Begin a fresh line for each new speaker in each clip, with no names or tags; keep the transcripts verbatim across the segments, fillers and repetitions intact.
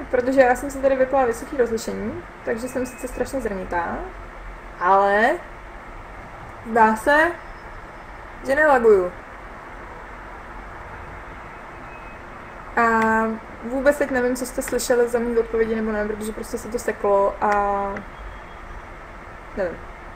protože já jsem si tady vypla vysoké rozlišení, takže jsem sice strašně zrnitá, ale zdá se, že nelaguju. A vůbec teď nevím, co jste slyšeli za mý odpovědi nebo ne, protože prostě se to seklo a nevím.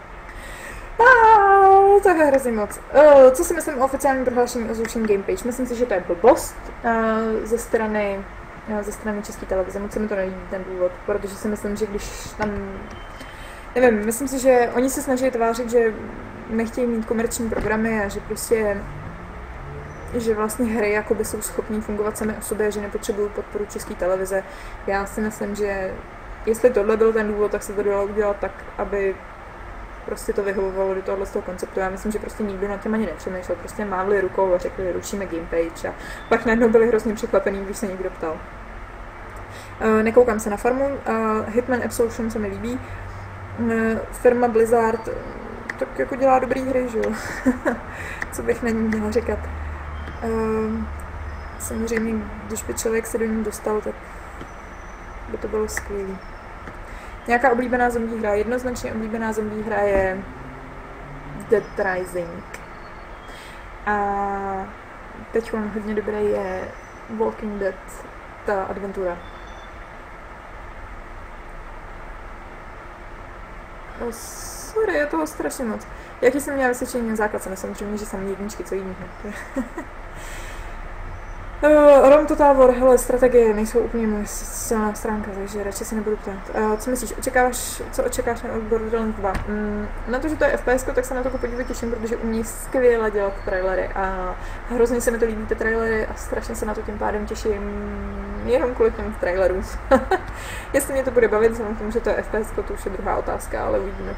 Ah, to je hrozně moc. Uh, co si myslím o oficiálním prohlášení o zrušení Gamepage? Myslím si, že to je blbost uh, ze strany uh, ze strany České televize. Moc se mi to nelíbí ten důvod, protože si myslím, že když tam nevím, myslím si, že oni se snaží tvářit, že nechtějí mít komerční programy a že prostě že vlastně hry jakoby jsou schopný fungovat sami o sobě, že nepotřebují podporu České televize. Já si myslím, že jestli tohle byl ten důvod, tak se to dalo udělat tak, aby prostě to vyhovovalo do tohohle z toho konceptu. Já myslím, že prostě nikdo na tím ani nepřemýšlel, prostě mávli rukou a řekli, rušíme Gamepage a pak najednou byli hrozně překvapený, když se někdo ptal. Uh, nekoukám se na farmu, uh, Hitman Absolution se mi líbí, uh, firma Blizzard tak jako dělá dobrý hry, že jo? Co bych na ní měla říkat. Uh, samozřejmě, když by člověk se do ní dostal, tak by to bylo skvělé. Nějaká oblíbená zombie hra? Jednoznačně oblíbená zombie hra je Dead Rising. A teď hodně dobré je Walking Dead, ta adventura. Oh, sorry, je toho strašně moc. Jaký jsem měla vysvědčení na základce? Samozřejmě, že jsem jedničky, co jiného. Uh, Rom Total War, hele, strategie nejsou úplně moje silná stránka, takže radši se nebudu ptát. Uh, co myslíš, očekáváš, co očekáváš na Borderlands dva? Mm, na to, že to je F P S, tak se na to podívat těším, protože umí skvěle dělat trailery a hrozně se mi to líbí ty trailery a strašně se na to tím pádem těším jenom kvůli těm trailerům. Jestli mě to bude bavit, vzhledem k tomu, že to je F P S, to už je druhá otázka, ale uvidíme.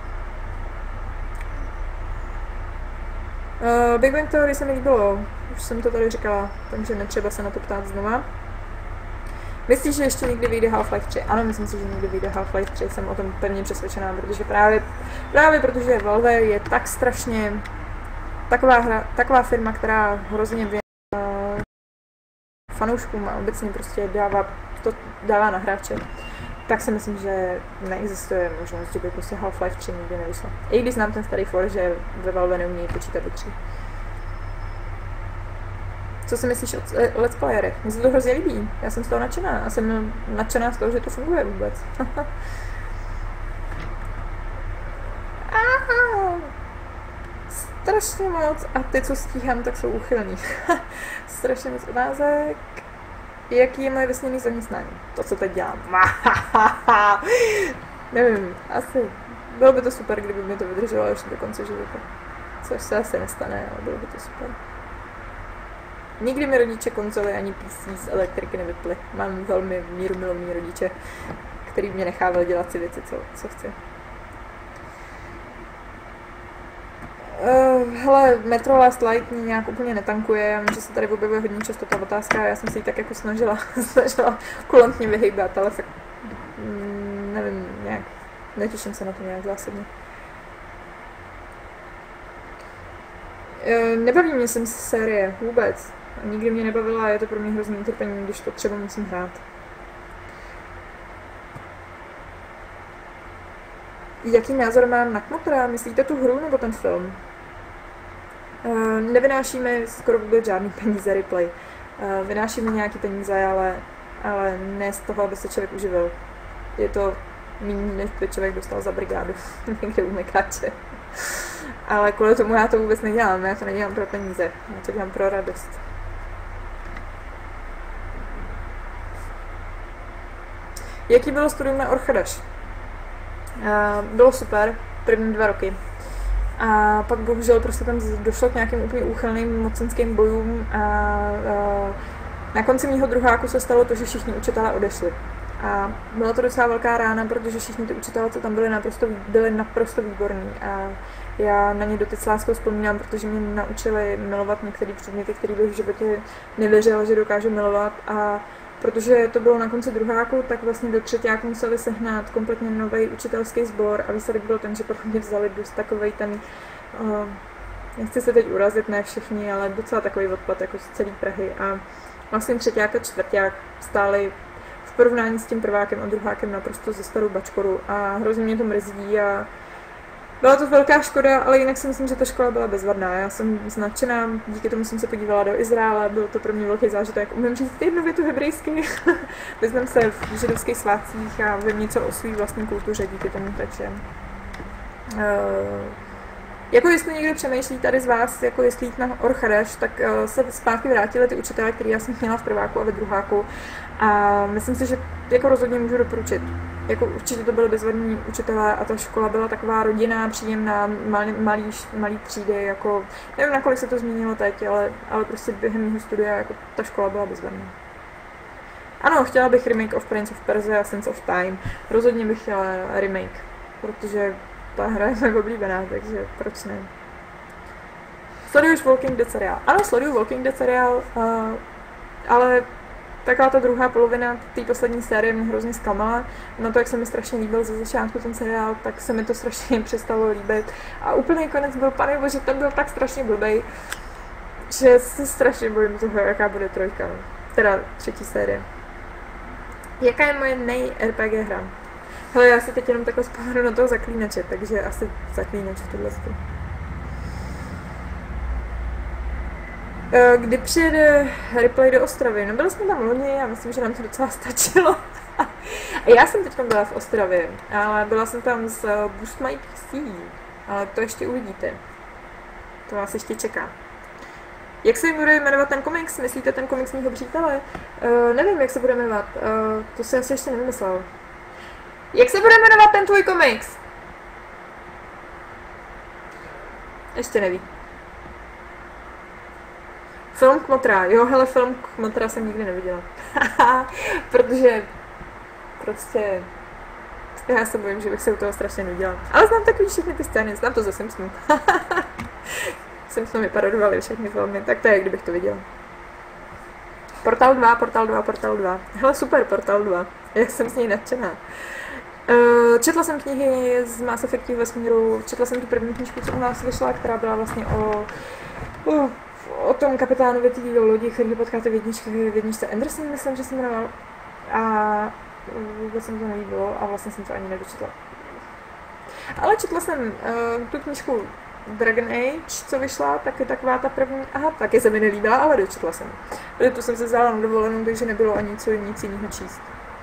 Uh, Big Bang Theory se mi líbilo, už jsem to tady říkala, takže netřeba se na to ptát znova. Myslíš, že ještě někdy vyjde Half-Life tři? Ano, myslím si, že někdy vyjde Half-Life tři, jsem o tom pevně přesvědčená, protože právě, právě protože Valve je tak strašně taková, hra, taková firma, která hrozně věnuje fanouškům a obecně prostě dává, to dává na hráče. Tak si myslím, že neexistuje možnost, že by prostě Half-Life tři nikdy nevyšlo. I když znám ten starý for, že ve Valve neumějí počítat do tří. Co si myslíš o let's playerech? Mně se to hrozně líbí. Já jsem z toho nadšená a jsem nadšená z toho, že to funguje vůbec. Strašně moc. A ty, co stíhám, tak jsou uchylní. Strašně moc otázek. Jaký je moje vysněný zaměstnání? To, co teď dělám. Nevím, asi. Bylo by to super, kdyby mi to vydrželo až do konce života. Což se asi nestane, ale bylo by to super. Nikdy mi rodiče konzoly ani P C z elektriky nevyply. Mám velmi mírumilovný rodiče, který mě nechával dělat si věci, co, co chci. Uh, hele, Metro Last Light mě nějak úplně netankuje, já vím, že se tady objevuje hodně často ta otázka a já jsem si ji tak jako snažila, snažila kulantně vyhejbat, ale fakt, mm, nevím, nějak, netěším se na to nějak zásadně. Uh, nebaví mě jsem série vůbec, nikdy mě nebavila a je to pro mě hrozný utrpení, když to třeba musím hrát. Jaký názor mám na Kmotra? Myslíte tu hru nebo ten film? Uh, nevynášíme skoro vůbec žádný peníze replay. Uh, vynášíme nějaký peníze, ale, ale ne z toho, aby se člověk uživil. Je to méně, než by člověk dostal za brigádu někde u Mekáče. Ale kvůli tomu já to vůbec nedělám. Já to nedělám pro peníze. Já to dělám pro radost. Jaký bylo studium na Orchadaš? Uh, bylo super, první dva roky. A pak bohužel prostě tam došlo k nějakým úplně úchylným mocenským bojům a uh, na konci mýho druháku se stalo to, že všichni učitelé odešli. A byla to docela velká rána, protože všichni ty učitelé, co tam byli, naprosto, byli naprosto výborní. A já na ně doteď s láskou vzpomínám, protože mě naučili milovat některé předměty, které bych v životě nevěřila, že dokážu milovat. A protože to bylo na konci druháku, tak vlastně do třetíku museli sehnat kompletně nový učitelský sbor a výsledek byl ten, že pro mě vzali dost takovej ten, uh, nechci se teď urazit, ne všichni, ale docela takový odpad jako z celé Prahy a vlastně třetíák a čtvrták stáli v porovnání s tím prvákem a druhákem naprosto ze starou bačkoru a hrozně mě to mrzí a byla to velká škoda, ale jinak si myslím, že ta škola byla bezvadná. Já jsem značená, díky tomu jsem se podívala do Izraele, byl to pro mě velký zážitek. Umím říct jednu větu hebrejsky, vyznám se v židovských svátcích a vím něco o své vlastní kultuře díky tomu, takže... Uh, jako jestli někdo přemýšlí tady z vás, jako jestli jít na Orchadeš, tak uh, se zpátky vrátili ty učitelé, který já jsem měla v prváku a ve druháku. A myslím si, že jako rozhodně můžu doporučit. Jako určitě to byly bezvadní učitelé a ta škola byla taková rodinná, příjemná, malý, malý, malý třídy, jako nevím, nakolik se to změnilo teď, ale, ale prostě během mého studia jako ta škola byla bezvadná. Ano, chtěla bych remake of Prince of Persia a Sands of Time. Rozhodně bych chtěla remake, protože ta hra je moje oblíbená, takže proč ne. Sleduješ Walking Dead seriál? Ano, sleduju Walking Dead seriál, uh, ale taková ta druhá polovina té poslední série mě hrozně zklamala. Na to, jak se mi strašně líbil ze začátku ten seriál, tak se mi to strašně přestalo líbit. A úplný konec byl, pane bože, ten byl tak strašně blbej, že se strašně bojím toho, jaká bude trojka. Teda třetí série. Jaká je moje nej-R P G hra? Hele, já si teď jenom takhle vzpomenu na toho Zaklínače, takže asi Zaklínač v tohle stylu. Kdy přijede Ripley do Ostravy? No byli jsme tam loni, já myslím, že nám to docela stačilo. A já jsem teď byla v Ostravě, ale byla jsem tam s Boost My P C, ale to ještě uvidíte. To vás ještě čeká. Jak se bude jmenovat ten komiks? Myslíte ten komiks mýho přítele? Uh, nevím, jak se bude jmenovat, uh, to si asi ještě nevymyslel. Jak se bude jmenovat ten tvůj komiks? Ještě neví. Film Kmotra, jo, hele, film Kmotra jsem nikdy neviděla. Protože prostě já se bojím, že bych se u toho strašně nudila. Ale znám takový všechny ty scény, znám to ze Simpsonů. Simpsonu mi parodovali všechny filmy, tak to je, kdybych to viděla. Portal dva, Portal dva, Portal dva. Hele, super, Portal dva. Jak jsem z něj nadšená. Uh, četla jsem knihy z Mass Effectu vesmíru, četla jsem tu první knižku, co u nás vyšla, která byla vlastně o, o, o tom kapitánovi té lodi, který potkáte v jedničce, v jedničce Anderson, myslím, že se jmenoval. A vůbec se mi to nelíbilo a vlastně jsem to ani nedočetla. Ale četla jsem uh, tu knižku Dragon Age, co vyšla, tak je taková ta první, aha, taky se mi nelíbila, ale dočetla jsem. Protože tu jsem se vzala na dovolenou, takže nebylo ani co, nic jiného číst.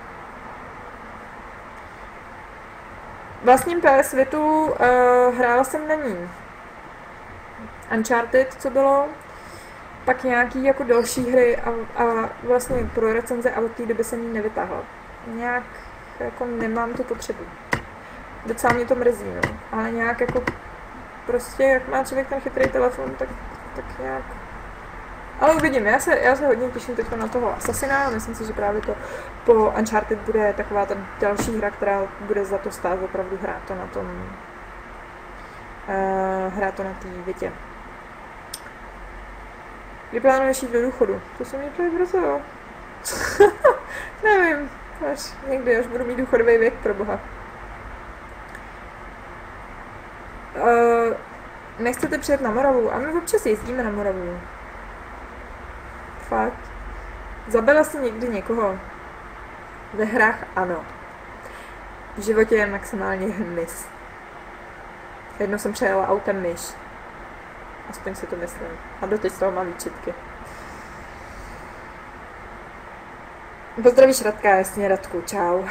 Vlastním P S Vitu uh, hrála jsem na ní Uncharted, co bylo, pak nějaký jako další hry a, a vlastně pro recenze a od té doby jsem ji nevytáhla. Nějak jako nemám tu potřebu. Docela mě to mrzí, no. Ale nějak jako prostě, jak má člověk ten chytrý telefon, tak, tak nějak... Ale uvidím, já se, já se hodně těším teď na toho Assassina, myslím si, že právě to po Uncharted bude taková ta další hra, která bude za to stát opravdu hrát to na tom... Uh, hrát to na té Vitě. Kdy plánuješ jít do důchodu? To se mě to je brzo, jo. Nevím, až někdy, až budu mít důchodový věk, pro boha. Uh, nechcete přijet na Moravu? A my občas jezdíme na Moravu. Fakt. Zabila jsi někdy někoho? Ve hrách ano. V životě je maximálně hmyz. Jednou jsem přejela autem myš. Aspoň si to myslím. A doteď z toho mám výčitky. Pozdravíš Radka, jasně Radku, čau.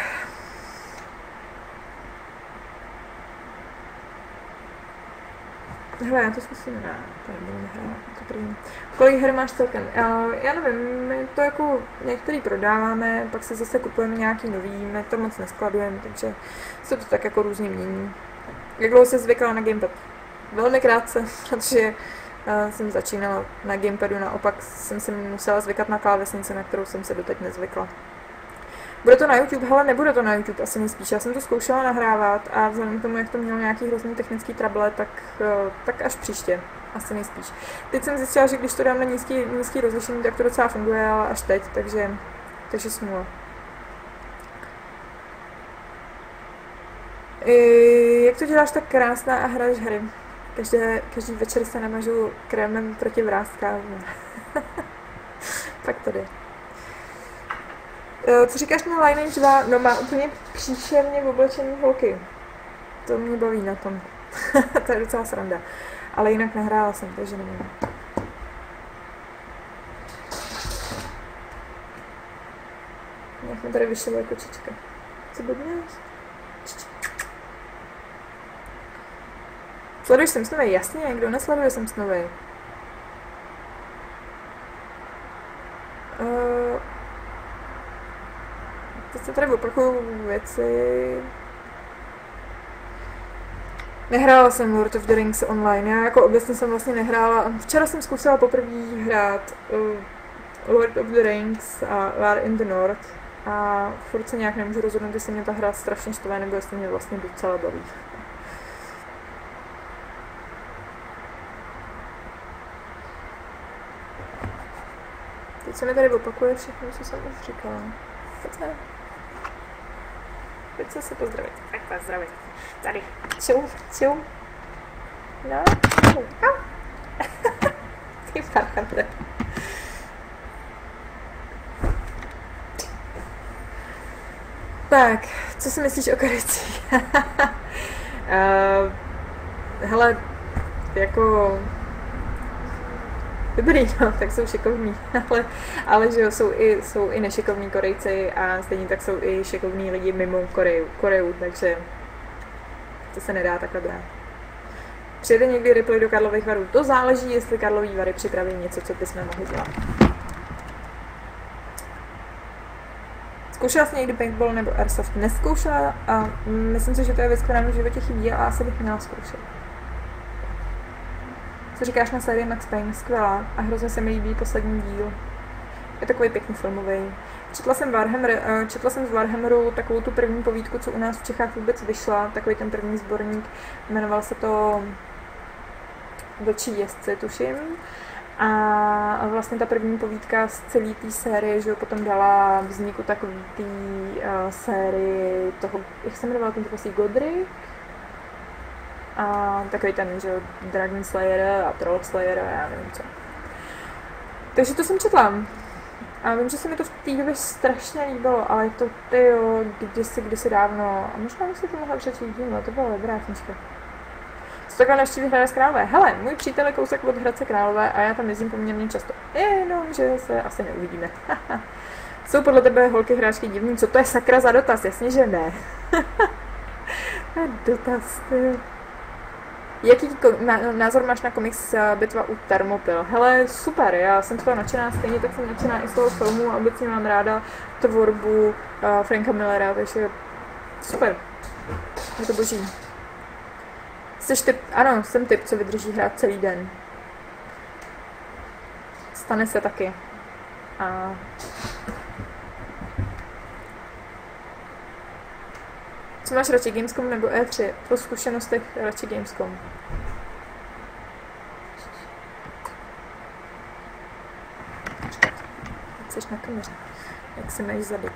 Hele, já to zkusím, ne, to nebudeme hrát, to první. Kolik her máš celkem? Uh, já nevím, my to jako některý prodáváme, pak se zase kupujeme nějaký nový, my to moc neskladujeme, takže se to tak jako různě mění. Jak dlouho jsi zvykla na gamepad? Velmi krátce, protože uh, jsem začínala na gamepadu, naopak jsem si musela zvykat na klávesnici, na kterou jsem se doteď nezvykla. Bude to na YouTube? Hele, nebude to na YouTube, asi nejspíš. Já jsem to zkoušela nahrávat a vzhledem k tomu, jak to mělo nějaký hrozný technický trable, tak, tak až příště. Asi nejspíš. Teď jsem zjistila, že když to dám na nízký, nízký rozlišení, tak to docela funguje, ale až teď, takže, takže smůla. I, jak to děláš tak krásná a hraješ hry? Každé, každý večer se namažu krémem proti vrástkám. Tak to jde. Uh, co říkáš na Lineage dva? No má úplně příšerně oblečený holky. To mě baví na tom. To je docela sranda. Ale jinak nehrála jsem, takže nevím. Jak mi tady vyšila kočička. Co blbněš? Sleduješ Simpsonovej? Jasně, kdo nesleduje Simpsonovej? Uh, teď se tady opakuju věci. Nehrála jsem Lord of the Rings online, já jako obecně jsem vlastně nehrála. Včera jsem zkusila poprvé hrát uh, Lord of the Rings a War in the North a furt se nějak nemůžu rozhodnout, jestli mě ta hra strašně štve, nebo jestli mě vlastně docela baví. Teď se mi tady opakuje všechno, co jsem už říkala. Pojď se. Pojď se se pozdravit. Tak vás zdravit. Tady. Čau, čau. No, čau. Ty parchante. Tak, co si myslíš o Karici? uh, hele, jako... Dobrý, no, tak jsou šikovní, ale, ale že jo, jsou i, jsou i nešikovní Korejci a stejně tak jsou i šikovní lidi mimo Koreu, Koreu, takže to se nedá takhle brát. Přijede někdy replay do Karlových Varů? To záleží, jestli Karlový Vary připraví něco, co bychom mohli dělat. Zkoušela jsi někdy paintball nebo airsoft? Neskoušela a myslím si, že to je věc, která mi v životě chybí a asi bych měla zkoušet. Co říkáš na sérii Max Payne? Skvělá a hrozně se mi líbí poslední díl. Je takový pěkný filmový. Četla jsem, Warhammer, četla jsem z Warhammeru takovou tu první povídku, co u nás v Čechách vůbec vyšla, takový ten první sborník, jmenoval se to Vlčí jezdci, tuším. A vlastně ta první povídka z celé té série, že potom dala vzniku takový té uh, série toho, jak se jmenovala ten prostě Godric? A takový ten, že Dragon Slayer a Troll Slayer a já nevím co. Takže to jsem četla. A vím, že se mi to v té době strašně líbilo, ale to tyjo, kdysi, kdysi dávno. A možná bych si to mohla přečíst díl, to byla dobrá knížka. Co takhle navštíví Hradec Králové? Hele, můj přítel je kousek od Hradce Králové a já tam jezdím poměrně často. Jenom, že se asi neuvidíme. Jsou podle tebe holky hráčky divný? Co to je sakra za dotaz? Jasně, že ne. Dotaz, tyjo. Jaký názor máš na komiks Bitva u Thermopyl? Hele, super, já jsem toho nadšená, stejně tak jsem nadšená i z toho filmu a obecně mám ráda tvorbu uh, Franka Millera, takže super, je to boží. Jsi typ, ano, jsem typ, co vydrží hrát celý den. Stane se taky. A... Co máš radši, Gamescom nebo E tři? Po zkušenostech radši Gamescom. Jsi na kameře. Jak se mají zadek.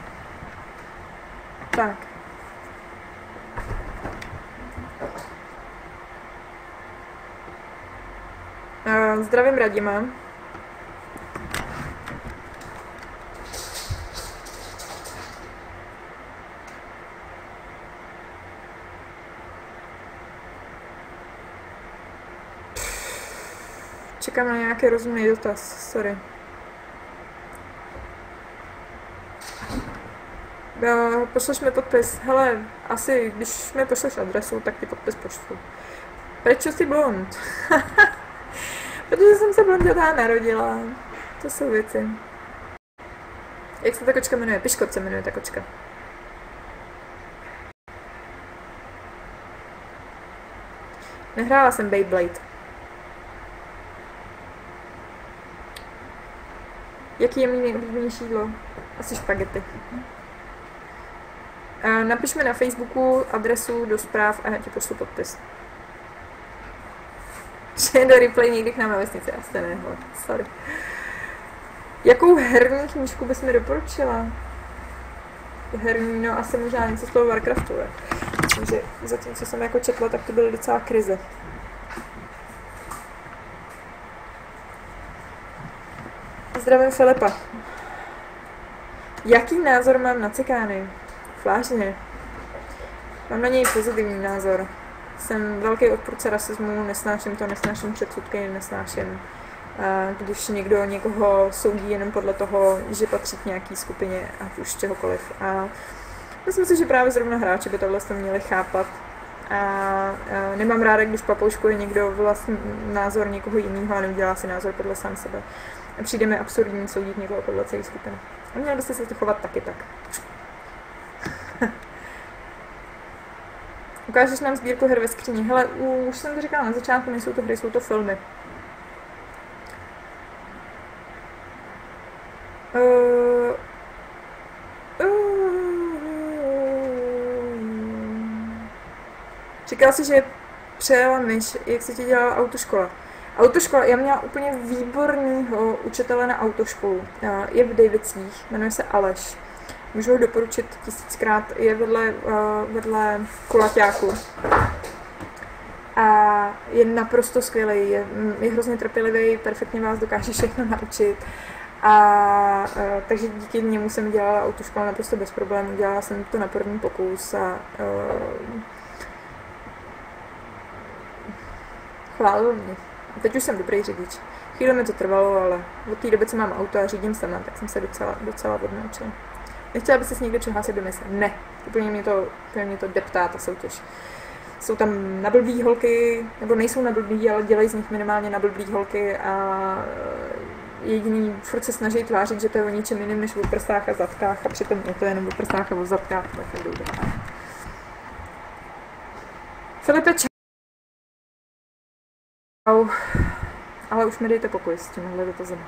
Tak. Uh, zdravím Radima. Čekám na nějaký rozumný dotaz, sorry. Uh, pošleš mi podpis. Hele, asi když mi pošleš adresu, tak ti podpis pošlu. Proč jsi blond? Protože jsem se blondětá narodila. To jsou věci. Jak se ta kočka jmenuje? Piškot se jmenuje ta kočka. Nehrála jsem Beyblade. Jaký je mý nejoblíbenější jídlo? Asi špagety. Napiš mi na Facebooku adresu do zpráv a já ti pošlu podpis. Že do replay někdy k nám na vesnici, asi ne, sorry. Jakou herní knížku bys mi doporučila? Herní, no asi možná něco z toho Warcraftu, je. Takže zatím, co jsem jako četla, tak to byly docela krize. Zdravím Filipa. Jaký názor mám na cikány? Vážně. Mám na něj pozitivní názor. Jsem velký odpůrce rasismu, nesnáším to, nesnáším předsudky, nesnáším, když někdo někoho soudí jenom podle toho, že patří k nějaký skupině, ať už čehokoliv. A myslím si, že právě zrovna hráči by tohle to měli chápat. A nemám ráda, když papouškuje někdo vlastní názor někoho jiného a neudělá si názor podle sám sebe. A přijde mi absurdní soudit někoho podle celé skupiny. A měl byste se to chovat taky tak. Ukážeš nám sbírku her ve skříni. Hele, už jsem to říkala na začátku, nejsou to hry, jsou to filmy. Uh, uh, Říkala si, že přejela myš, jak se ti dělala autoškola. Autoškola, já měla úplně výborného učitele na autoškolu. Je v Davicích, jmenuje se Aleš. Můžu ho doporučit tisíckrát, je vedle, uh, vedle kulaťáku. A je naprosto skvělý, je, je hrozně trpělivý, perfektně vás dokáže všechno naučit. A uh, takže díky němu jsem dělala autoškolu naprosto bez problémů, dělala jsem to na první pokus a uh, chválil mě. A teď už jsem dobrý řidič. Chvíli mi to trvalo, ale od té doby, co mám auto a řídím sama, tak jsem se docela, docela odnaučila. Nechtěla by se někdo přihlásit do mise? Ne. Úplně mě to, úplně mě to deptá, ta soutěž. Jsou tam nablblý holky, nebo nejsou nablblý, ale dělají z nich minimálně nablblý holky a jediný furt se snaží tvářit, že to je o ničem jiným než o prsách a zadkách a přitom je to jenom o prsách a o zadkách. Tak jdou dál. Filipe, čau. Ale už mi dejte pokoj s tímhle dotazem.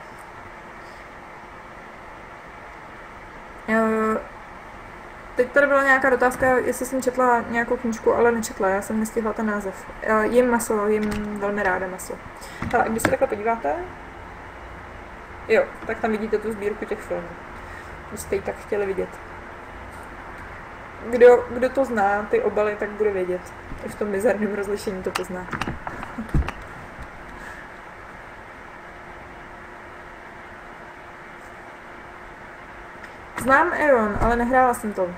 Teď tady byla nějaká dotázka, jestli jsem četla nějakou knížku, ale nečetla, já jsem nestihla ten název. Jím maso, jím velmi ráda maso. A když se takhle podíváte, jo, tak tam vidíte tu sbírku těch filmů. Když jste ji tak chtěli vidět. Kdo, kdo to zná, ty obaly, tak bude vědět. I v tom mizerném rozlišení to pozná. Znám Aeon, ale nehrála jsem to.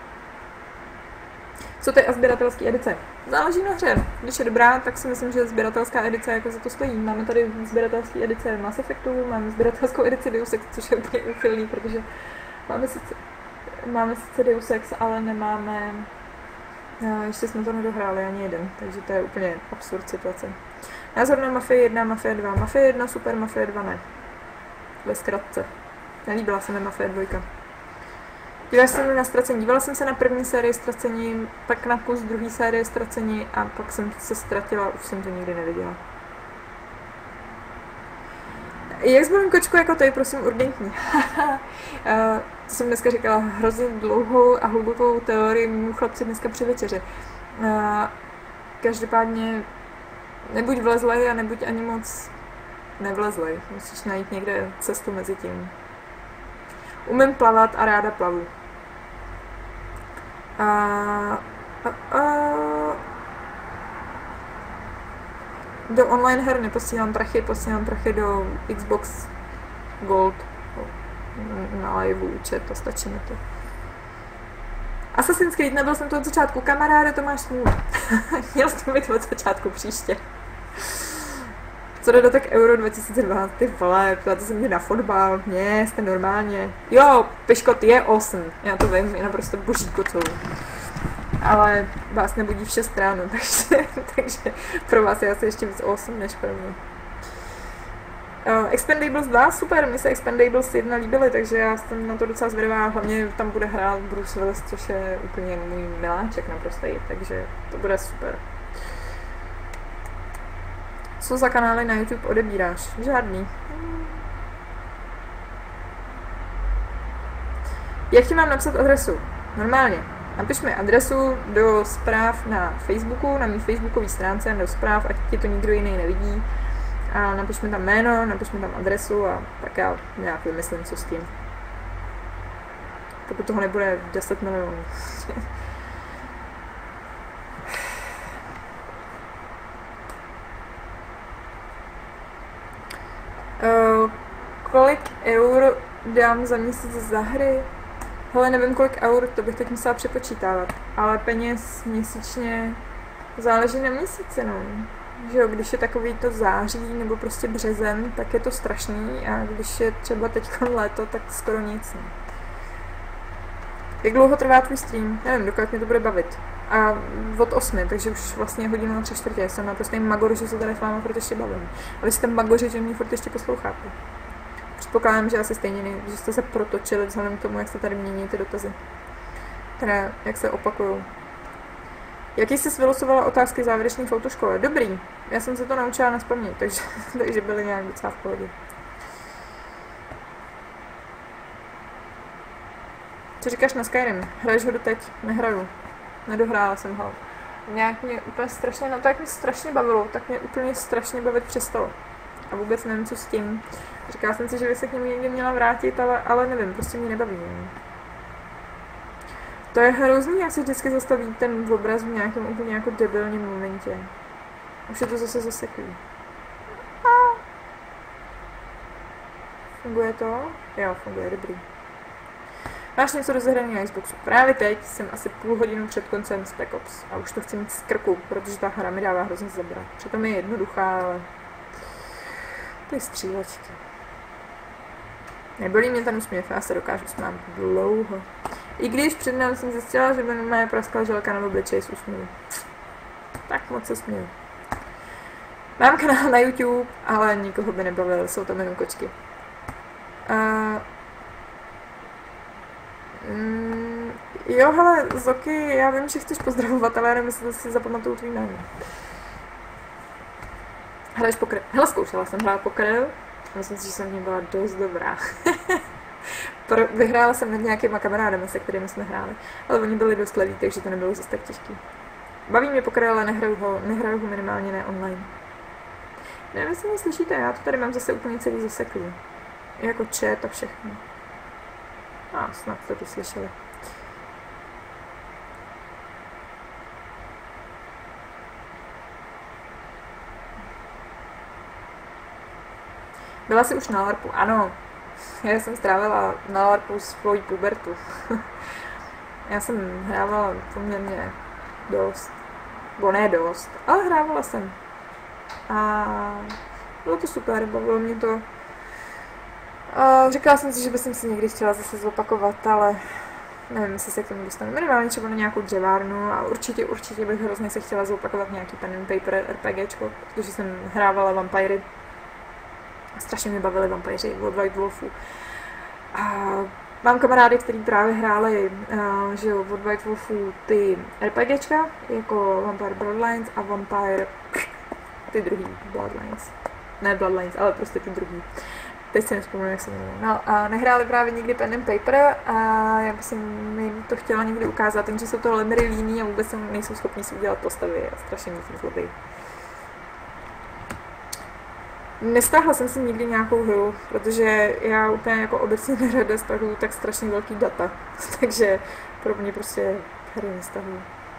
Co to je a sběratelský edice? Záleží na hře. Když je dobrá, tak si myslím, že sběratelská edice jako za to stojí. Máme tady sběratelský edice Mass Effectu, máme sběratelskou edici Deus Ex, což je úplně úchylný, protože máme sice, máme sice Deus Ex, ale nemáme... No, ještě jsme to nedohráli ani jeden, takže to je úplně absurd situace. Názor na Mafii jedna, Mafia dva. Mafia jedna super, Mafia dva ne. Ve zkratce. Nelíbila se mi Mafia dva. Dívala jsem na Ztracení. Dívala jsem se na první sérii Ztracení, pak na kus druhé série Ztracení a pak jsem se ztratila, už jsem to nikdy neviděla. Jak zvolím kočku jako to je, prosím, urgentní. To jsem dneska říkala hrozně dlouhou a hlubokou teorii mému chlapci dneska při večeři. Každopádně nebuď vlezlej a nebuď ani moc nevlezlej. Musíš najít někde cestu mezi tím. Umím plavat a ráda plavu. A, a, a, do online her neposílám prachy, posílám prachy do Xbox Gold. Na live účet, to stačí mi to. Assassin's Creed, nebyl jsem to od začátku. Kamaráde, to máš smůlu. Měl jsi to být od začátku příště. Co jde do tak Euro dva tisíce dvanáct, ty vole, ptáte se mě na fotbal, ne, jste normálně. Jo, Piškot je osm, já to vím, je naprosto boží kocou. Ale vás nebudí v šest ráno, takže, takže pro vás je asi ještě víc osm než pro mě. Uh, Expendables dva, super, mi se Expendables jedna líbily, takže já jsem na to docela zvědavá, hlavně tam bude hrát Bruce Willis, což je úplně můj miláček naprostej, takže to bude super. Co za kanály na YouTube odebíráš? Žádný. Jak ti mám napsat adresu? Normálně. Napiš mi adresu do zpráv na Facebooku, na mý facebookové stránce, do zpráv, ať ti to nikdo jiný nevidí. A napiš mi tam jméno, napiš mi tam adresu a tak já nějak vymyslím, co s tím. Pokud toho nebude deset milionů. Uh, kolik eur dám za měsíc za hry? Hele, nevím kolik eur, to bych teď musela přepočítávat, ale peněz měsíčně záleží na měsíci, no. Že jo, když je takový to září nebo prostě březen, tak je to strašný a když je třeba teď léto, tak skoro nic. Ne. Jak dlouho trvá tvůj stream? Nevím, dokud mě to bude bavit. A od osmi, takže už vlastně hodinu na tři čtvrtě. Jsem naprosto magor, že se tady s vámi furt ještě bavím. Ale jste magoři, že mě furt ještě posloucháte. Předpokládám, že asi stejně, ne, že jste se protočili vzhledem k tomu, jak se tady mění ty dotazy. Teda, jak se opakujou. Jaký jsi vylosovala otázky závěrečných v autoškole? Dobrý. Já jsem se to naučila nazpamět, takže, takže byly nějak docela v pohodě. Co říkáš na Skyrim? Hraješ ho doteď? Nehraju. Nedohrála jsem ho. Nějak mě úplně strašně, no tak mě strašně bavilo, tak mě úplně strašně bavit přestalo. A vůbec nevím, co s tím. Říkala jsem si, že by se k němu někdy měla vrátit, ale, ale nevím, prostě mě nebaví. To je hrozný, jak se vždycky zastaví ten obraz v nějakém úplně jako debilním momentě. Už je to zase zaseklý. Funguje to? Jo, funguje, dobrý. Máš něco rozehraný na Xboxu? Právě teď jsem asi půl hodinu před koncem Spec Ops a už to chci mít z krku, protože ta hra mi dává hrozně zabrat. Přitom je jednoduchá, ale ty střílečky. Nebolí mě ten úsměv, já se dokážu smát dlouho. I když před námi jsem zjistila, že by moje praskla želka na obličeji s úsměvem. Tak moc se směju. Mám kanál na YouTube, ale nikoho by nebavil, jsou tam jenom kočky. Uh, mm, jo, hele, Zoky, já vím, že chceš pozdravovat, ale já nevím, jestli si zapamatuju tvý jméno. Hraješ poker? Hele, zkoušela jsem hrát poker. Myslím si, že jsem v ní byla dost dobrá. Pro, vyhrála jsem nad nějakýma kamarádama, se kterými jsme hráli, ale oni byli dost levý, takže to nebylo zase tak těžký. Baví mě poker, ale nehraju ho, nehraju ho minimálně ne online. Nevím, jestli mě slyšíte, já to tady mám zase úplně celý zaseklý. Jako chat a všechno. A ah, snad to tu slyšeli. Byla jsi už na LARPu? Ano. Já jsem strávila na LARPu svoji pubertu. Já jsem hrávala poměrně dost. Bo ne dost, ale hrávala jsem. A bylo to super, bavilo mě to. A říkala jsem si, že bych si někdy chtěla zase zopakovat, ale nevím, jestli se k tomu dostanu. Minimálně třeba na nějakou dřevárnu a určitě, určitě bych hrozně se chtěla zopakovat nějaký pen and paper RPGčko, protože jsem hrávala vampíry. Strašně mě bavili vampíři od White Wolfu. A mám kamarády, kteří právě hráli uh, že jo, od White Wolfu ty RPGčka, jako Vampire Bloodlines a Vampire ty druhý Bloodlines. Ne Bloodlines, ale prostě ty druhý. Teď si nevzpomínám, jak se jmenuje. No a nehráli právě nikdy pen and paper a já bych jim to chtěla někdy ukázat, takže jsou to lemry líní a vůbec nejsou schopni si udělat postavy a strašně mě tím zlobí. Nestáhla jsem si nikdy nějakou hru, protože já úplně jako obecně nerada stahuju tak strašně velký data, takže pro mě prostě hry nestahuju.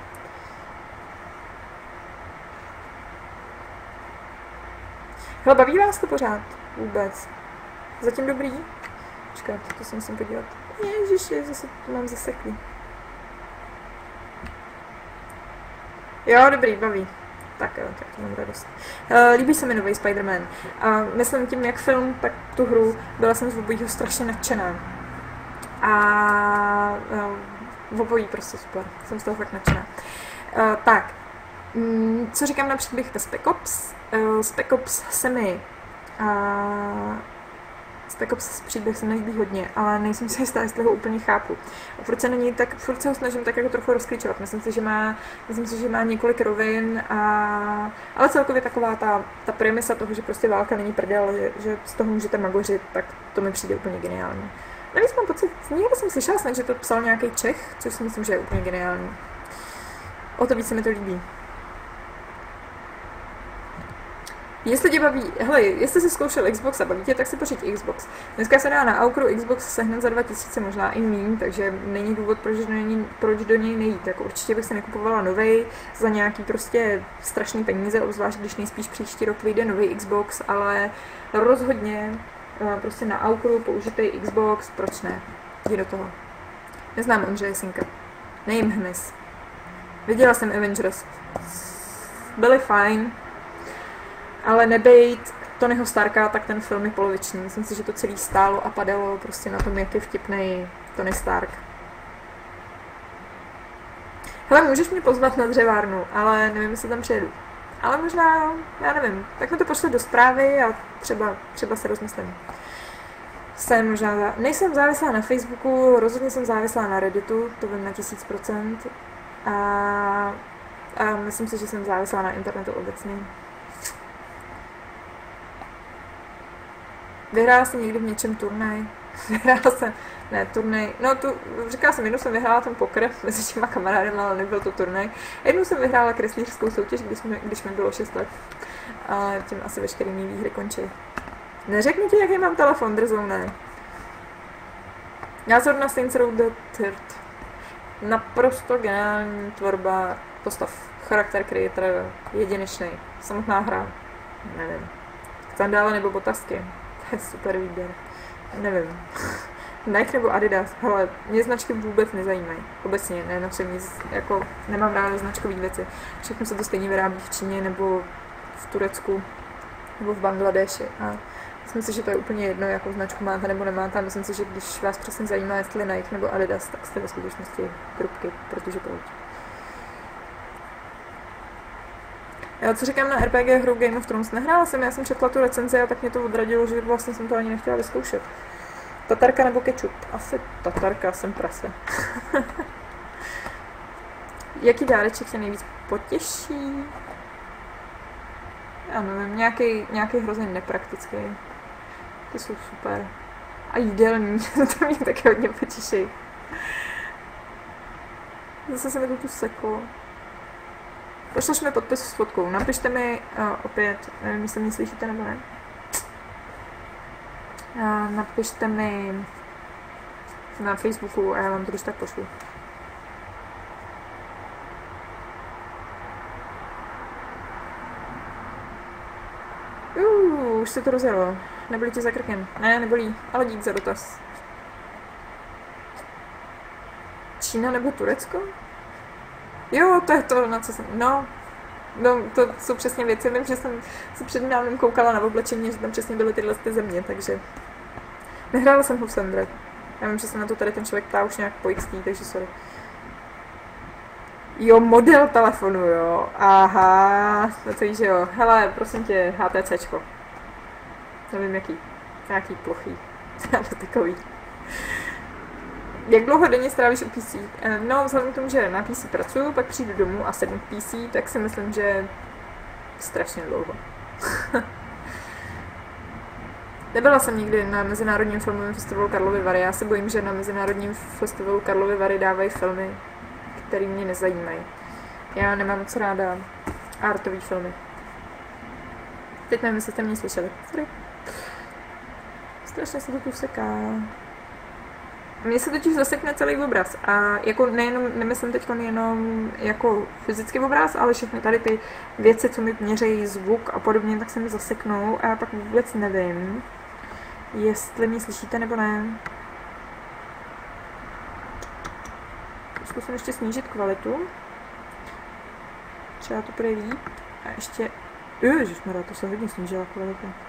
Hele, baví vás to pořád? Vůbec. Zatím dobrý? Počkat, to si musím podívat. Ježiši, zase to mám zaseklý. Jo, dobrý, baví. Tak jo, tak to mám radost. Uh, líbí se mi nový Spider-Man. Uh, myslím tím, jak film, tak tu hru. Byla jsem z obojího strašně nadšená. A uh, obojí prostě super. Jsem z toho fakt nadšená. Uh, tak, mm, co říkám na příběh ve Spec Ops? Uh, Spec Ops se mi... Uh, Spec Ops příběh se mi líbí hodně, ale nejsem si jistá, jestli ho úplně chápu. A proč se na něj tak, furt se ho snažím tak jako trochu rozklíčovat. Myslím si, že má, myslím si, že má několik rovin, a, ale celkově taková ta, ta premisa toho, že prostě válka není prdel, že, že z toho můžete magořit, tak to mi přijde úplně geniální. Navíc mám pocit, někde jsem slyšela snad, že to psal nějaký Čech, což si myslím, že je úplně geniální. O to víc se mi to líbí. Jestli tě baví, hele, jestli jsi zkoušel Xbox a baví tě, tak si pořiď Xbox. Dneska se dá na Aukru Xbox sehnat za dva tisíce, možná i míň, takže není důvod, proč do něj, proč do něj nejít. Jako určitě bych se nekupovala novej za nějaký prostě strašný peníze, obzvlášť když nejspíš příští rok vyjde nový Xbox, ale rozhodně prostě na Aukru použitej Xbox, proč ne? Jdi do toho. Neznám Ondřeje Sinka. Nejím hmyz. Viděla jsem Avengers. Byly fajn, ale nebejt Tonyho Starka, tak ten film je poloviční. Myslím si, že to celý stálo a padalo prostě na tom, jak je vtipnej Tony Stark. Hele, můžeš mě pozvat na dřevárnu, ale nevím, jestli tam přijedu. Ale možná, já nevím, tak mi to pošle do zprávy a třeba, třeba se rozmyslím. Jsem možná, nejsem závislá na Facebooku, rozhodně jsem závislá na Redditu, to vím na tisíc procent. A, a myslím si, že jsem závislá na internetu obecně. Vyhrála jsem někdy v něčem turnaj. Vyhrála jsem, ne turnaj, no tu, říkala jsem, jednou jsem vyhrála ten poker mezi těma kamarádem, ale nebyl to turnaj. Jednou jsem vyhrála kreslířskou soutěž, když, mi, když mi bylo šest let. A tím asi veškeré mý výhry končí. Neřeknu ti, jaký mám telefon, drzou, ne. Názor na Saints Row the Third. Naprosto geniální tvorba postav. Charakter creator jedinečný. Samotná hra. Nevím. Sandále nebo botasky. To je super výběr. Nevím. Nike nebo Adidas. Hele, mě značky vůbec nezajímají. Obecně, ne, nosím nic, jako nemám ráda značkové věci. Všechno se to stejně vyrábí v Číně nebo v Turecku nebo v Bangladeši. A myslím si, že to je úplně jedno, jakou značku máte nebo nemáte. Myslím si, že když vás přesně zajímá, jestli Nike nebo Adidas, tak jste ve skutečnosti trubky, protože proč. Já co říkám na R P G hru Game of Thrones, nehrála jsem, já jsem četla tu recenzi a tak mě to odradilo, že vlastně jsem to ani nechtěla vyzkoušet. Tatarka nebo kečup? Asi tatarka, jsem prase. Jaký dáreček tě nejvíc potěší? Já nevím, nějaký, nějaký hrozně nepraktický. Ty jsou super. A jídelní, to mě taky hodně potěší. Zase se mi to tu seklo. Pošleš mi podpis s fotkou. Napište mi uh, opět, nevím, jestli mě slyšíte nebo ne. Uh, napište mi na Facebooku a já vám to když tak pošlu. Uh, už se to rozjelo. Nebolí ti za krkem? Ne, nebolí, ale dík za dotaz. Čína nebo Turecko? Jo, to je to, na co jsem, no, no, to jsou přesně věci, vím, že jsem se před dávnem koukala na oblečení, že tam přesně byly tyhle ty země, takže nehrála jsem ho v Sandra. Já vím, že se na to tady ten člověk ptá už nějak po X T, takže sorry. Jo, model telefonu, jo, aha, no to víš, že jo, hele, prosím tě, HTCčko. Nevím, jaký, nějaký plochý, ale takový. Jak dlouho denně strávíš u P C? No, vzhledem k tomu, že na P C pracuju, pak přijdu domů a sednu k P C, tak si myslím, že strašně dlouho. Nebyla jsem nikdy na Mezinárodním filmovém festivalu Karlovy Vary. Já se bojím, že na Mezinárodním festivalu Karlovy Vary dávají filmy, které mě nezajímají. Já nemám moc ráda artové filmy. Teď nevím, jestli jste mě slyšeli. Sorry. Strašně se to tu seká. Mně se totiž zasekne celý obraz a jako nejenom, nemyslím teď jenom jako fyzický obraz, ale všechny tady ty věci, co mi měřejí zvuk a podobně, tak se mi zaseknou a já pak vůbec nevím, jestli mě slyšíte nebo ne. Zkusím ještě snížit kvalitu. Třeba to bude líp. A ještě... Ježišmarja, to se hodně snížila kvalita.